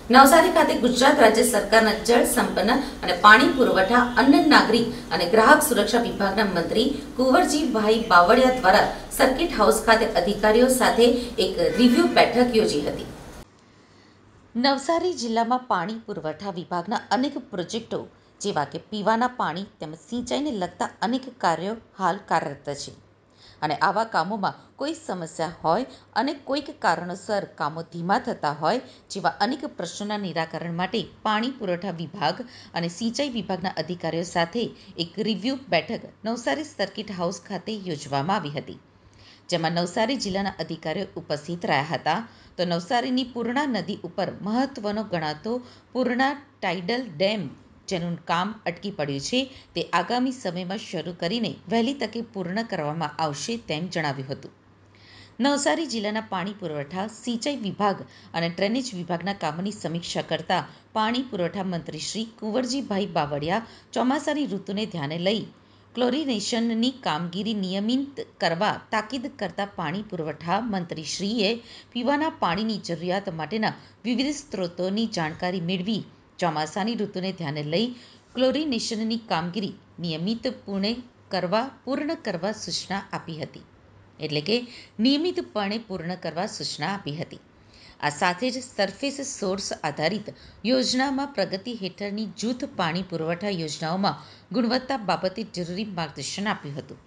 નવસારી ખાતે ગુજરાત રાજ્ય સરકારના જળ સંપન્ન અને પાણી પુરવઠા, અન્ન નાગરિક અને ગ્રાહક સુરક્ષા વિભાગના મંત્રી કુંવરજીભાઈ બાવળિયા દ્વારા સર્કિટ હાઉસ ખાતે અધિકારીઓ સાથે એક રિવ્યુ બેઠક યોજી હતી। નવસારી જિલ્લામાં પાણી પુરવઠા વિભાગના અનેક પ્રોજેક્ટો જેવા કે પીવાના પાણી તેમજ સિંચાઈને લગતા અનેક કાર્યો હાલ કાર્યરત છે અને આવા કામોમાં કોઈ સમસ્યા હોય અને કોઈક કારણોસર કામો ધીમા થતા હોય જેવા અનેક પ્રશ્નોના નિરાકરણ માટે પાણી પુરવઠા વિભાગ અને સિંચાઈ વિભાગના અધિકારીઓ સાથે એક રિવ્યુ બેઠક નવસારી સર્કિટ હાઉસ ખાતે યોજવામાં આવી હતી, જેમાં નવસારી જિલ્લાના અધિકારીઓ ઉપસ્થિત રહ્યા હતા। તો નવસારીની પૂર્ણા નદી ઉપર મહત્વનો ગણાતો પૂર્ણા ટાઇડલ ડેમ જેનું કામ અટકી પડ્યું છે તે આગામી સમયમાં શરૂ કરીને વહેલી તકે પૂર્ણ કરવામાં આવશે તેમ જણાવ્યું હતું। નવસારી જિલ્લાના પાણી પુરવઠા, સિંચાઈ વિભાગ અને ડ્રેનેજ વિભાગના કામોની સમીક્ષા કરતા પાણી પુરવઠા મંત્રી શ્રી કુંવરજીભાઈ બાવળિયા ચોમાસાની ઋતુને ધ્યાને લઈ ક્લોરિનેશનની કામગીરી નિયમિત કરવા તાકીદ કરતા પાણી પુરવઠા મંત્રીશ્રીએ પીવાના પાણીની જરૂરિયાત માટેના વિવિધ સ્ત્રોતોની જાણકારી મેળવી ચોમાસાની ઋતુને ધ્યાને લઈ ક્લોરિનેશનની કામગીરી નિયમિતપણે પૂર્ણ કરવા સૂચના આપી હતી, એટલે કે નિયમિતપણે પૂર્ણ કરવા સૂચના આપી હતી। આ સાથે જ સરફેસ સોર્સ આધારિત યોજનામાં પ્રગતિ હેઠળની જૂથ પાણી પુરવઠા યોજનાઓમાં ગુણવત્તા બાબતે જરૂરી માર્ગદર્શન આપ્યું હતું।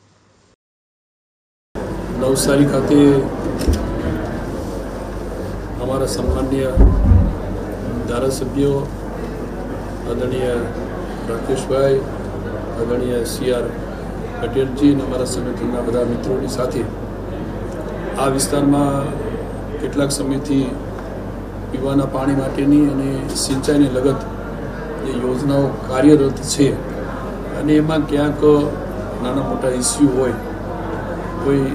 નવસારી ખાતે અમારા સન્માનીય ધારાસભ્યો આદરણીય રાકેશભાઈ, આદરણીય CR પટેલજી અને અમારા સંગઠનના બધા મિત્રોની સાથે આ વિસ્તારમાં કેટલાક સમયથી પીવાના પાણી માટેની અને સિંચાઈને લગત જે યોજનાઓ કાર્યરત છે અને એમાં ક્યાંક નાના મોટા ઇસ્યુ હોય, કોઈ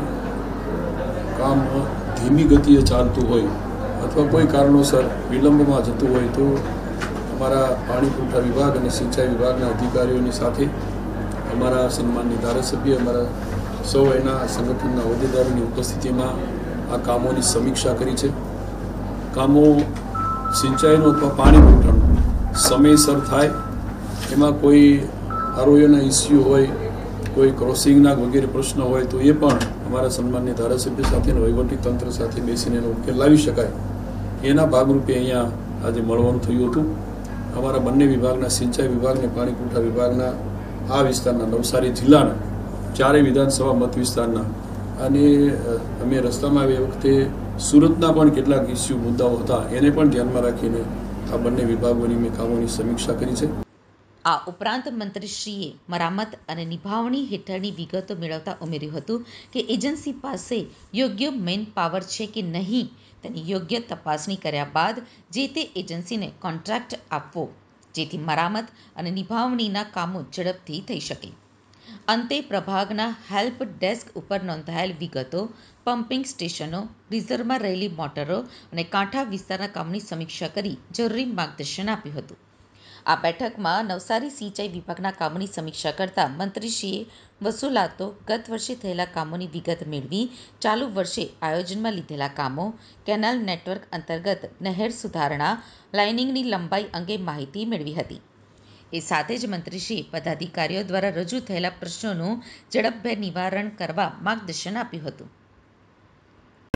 કામ ધીમી ગતિએ ચાલતું હોય અથવા કોઈ કારણોસર વિલંબમાં જતું હોય તો અમારા પાણી પુરવઠા વિભાગ અને સિંચાઈ વિભાગના અધિકારીઓની સાથે અમારા સન્માનની ધારાસભ્ય, અમારા સૌ એના સંગઠનના હોદ્દેદારોની ઉપસ્થિતિમાં આ કામોની સમીક્ષા કરી છે। કામો સિંચાઈનું અથવા પાણી પુરવઠાનું સમયસર થાય, એમાં કોઈ આરોગ્યના ઇસ્યુ હોય, કોઈ ક્રોસિંગના વગેરે પ્રશ્ન હોય તો એ પણ અમારા સન્માનની ધારાસભ્ય સાથે વહીવટી તંત્ર સાથે બેસીને એનો ઉકેલ લાવી શકાય, એના ભાગરૂપે અહીંયા આજે મળવાનું થયું હતું। અમારા બંને વિભાગના, સિંચાઈ વિભાગ અને પાણી પુરવઠા વિભાગના આ વિસ્તારના નવસારી જિલ્લાના ચારેય વિધાનસભા મત વિસ્તારના અને અમે રસ્તામાં આવ્યા વખતે સુરતના પણ કેટલાક ઇસ્યુ મુદ્દાઓ હતા એને પણ ધ્યાનમાં રાખીને આ બંને વિભાગોની મેં કામોની સમીક્ષા કરી છે। આ ઉપરાંત મંત્રીશ્રીએ મરામત અને નિભાવણી હેઠળની વિગતો મેળવતા ઉમેર્યું હતું કે એજન્સી પાસે યોગ્ય મેન પાવર છે કે નહીં તેની યોગ્ય તપાસણી કર્યા બાદ જે તે એજન્સીને કોન્ટ્રાક્ટ આપવો, જેથી મરામત અને નિભાવણીના કામો ઝડપથી થઈ શકે। અંતે પ્રભાગના હેલ્પ ડેસ્ક ઉપર નોંધાયેલ વિગતો, પમ્પિંગ સ્ટેશનો, રિઝર્વમાં રહેલી મોટરો અને કાંઠા વિસ્તારના કામોની સમીક્ષા કરી જરૂરી માર્ગદર્શન આપ્યું હતું। આ બેઠકમાં નવસારી સિંચાઈ વિભાગના કામોની સમીક્ષા કરતા મંત્રીશ્રીએ વસૂલાતો ગત વર્ષે થયેલા કામોની વિગત મેળવી ચાલુ વર્ષે આયોજનમાં લીધેલા કામો, કેનાલ નેટવર્ક અંતર્ગત નહેર સુધારણા, લાઇનિંગની લંબાઈ અંગે માહિતી મેળવી હતી। એ સાથે જ મંત્રીશ્રીએ પદાધિકારીઓ દ્વારા રજૂ થયેલા પ્રશ્નોનું ઝડપભેર નિવારણ કરવા માર્ગદર્શન આપ્યું હતું।